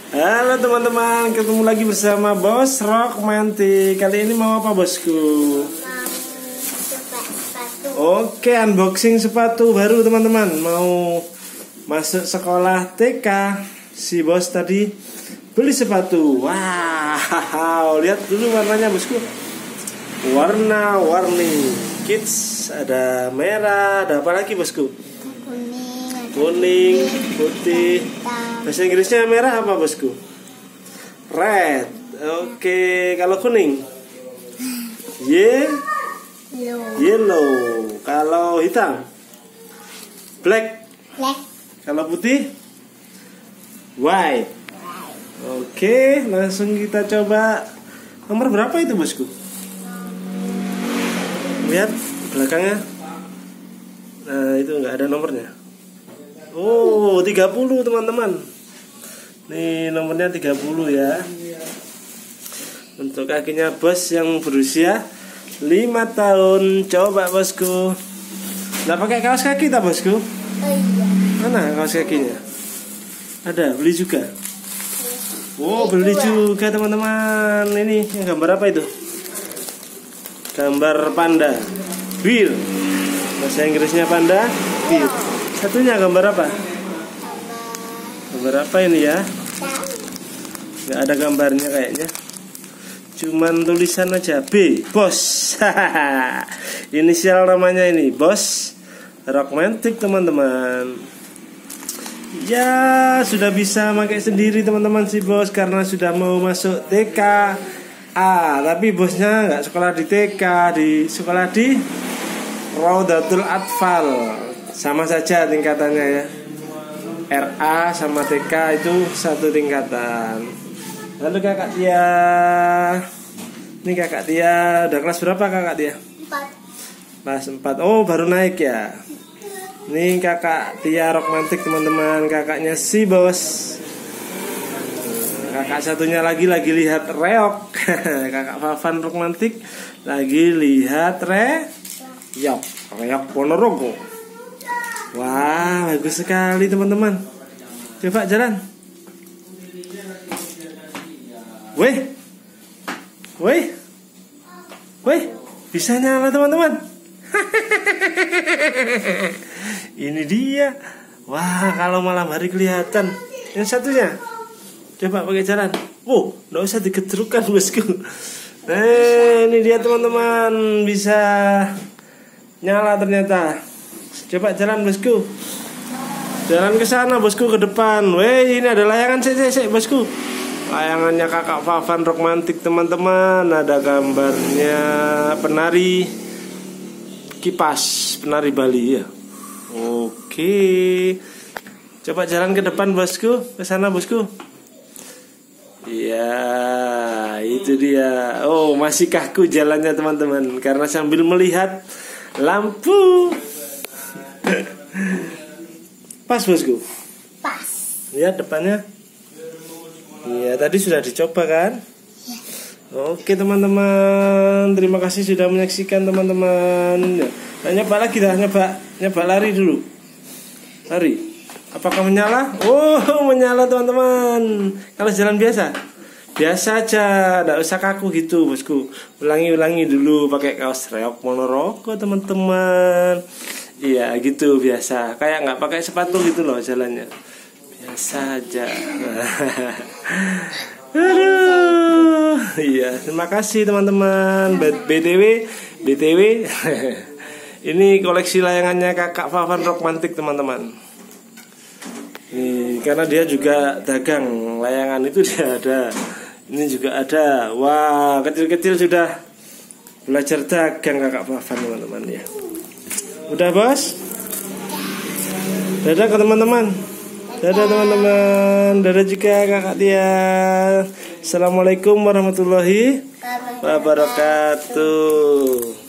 Halo teman-teman, ketemu lagi bersama Bos Rockmantic. Kali ini mau apa bosku? Coba sepatu. Oke, unboxing sepatu baru teman-teman. Mau masuk sekolah TK. Si bos tadi beli sepatu. Wow, lihat dulu warnanya bosku. Warna-warni kids. Ada merah, ada apa lagi bosku? Kuning, putih. Bahasa Inggrisnya merah apa bosku? Red. Oke, kalau kuning? Yellow. Kalau hitam? Black. Kalau putih? White. Oke, langsung kita coba. Nomor berapa itu bosku? Lihat belakangnya. Nah, itu nggak ada nomornya. Oh, 30 teman-teman. Nih nomornya 30 ya. Untuk kakinya bos yang berusia 5 tahun. Coba bosku. Nggak pakai kaos kaki tak bosku? Mana kaos kakinya? Ada, beli juga. Oh, beli juga teman-teman. Ini yang gambar apa itu? Gambar panda. Wheel. Bahasa Inggrisnya panda. Wheel. Satunya gambar apa? Gambar apa ini ya? Nggak ada gambarnya kayaknya. Cuman tulisan aja B. Bos. Inisial namanya ini Bos Rockmantic teman-teman. Ya sudah bisa pakai sendiri teman-teman si bos karena sudah mau masuk TK. Tapi bosnya nggak sekolah di TK, di sekolah di Raudatul Atfal. Sama saja tingkatannya ya. RA sama TK itu satu tingkatan. Lalu kakak Tia. Ini kakak Tia udah kelas berapa kakak Tia? 4. Kelas 4. Oh, baru naik ya. Ini kakak Tia Rockmantic teman-teman. Kakaknya si bos. Kakak satunya lagi lihat reok. Kakak Fafan Rockmantic lagi lihat reok Ponorogo. Wah, bagus sekali teman-teman. Coba jalan. Weh, bisa nyala teman-teman. Ini dia. Wah, kalau malam hari kelihatan. Yang satunya, coba pakai jalan. Wow, nggak usah digedrukkan bosku. Ini dia teman-teman, bisa nyala ternyata. Coba jalan bosku. Jalan ke sana bosku, ke depan. Weh, ini ada layangan sik bosku. Layangannya kakak Fafan Rockmantic teman-teman. Ada gambarnya penari kipas, penari Bali ya. Oke. Coba jalan ke depan bosku, ke sana bosku. Iya, itu dia. Oh, masih kaku jalannya teman-teman karena sambil melihat lampu. Pas bosku. Pas. Lihat depannya. Iya, tadi sudah dicoba kan? Oke teman-teman, terima kasih sudah menyaksikan teman-teman. Nyoba lagi dah, nyoba lari dulu. Lari. Apakah menyala? Oh, menyala teman-teman. Kalau jalan biasa aja, tidak usah kaku gitu bosku. Ulangi dulu pakai kaos reok Ponorogo teman-teman. Iya gitu biasa. Kayak nggak pakai sepatu gitu loh jalannya. Biasa aja. Aduh. Iya, terima kasih teman-teman. BTW ini koleksi layangannya kakak Fafan Rockmantic teman-teman. Nih, karena dia juga dagang layangan itu dia ada. Ini juga ada. Wah, kecil-kecil sudah belajar dagang kakak Fafan teman-teman ya. Udah bos? Dadah ke teman-teman. Dadah teman-teman. Dadah juga kakak Tia. Assalamualaikum warahmatullahi wabarakatuh.